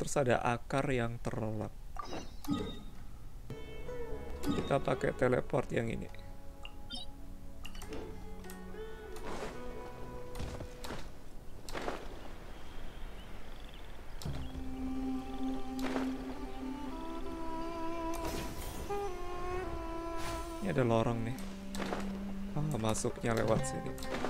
Terus ada akar yang terlelap. Kita pakai teleport yang ini. Ini ada lorong nih. Masuknya lewat sini.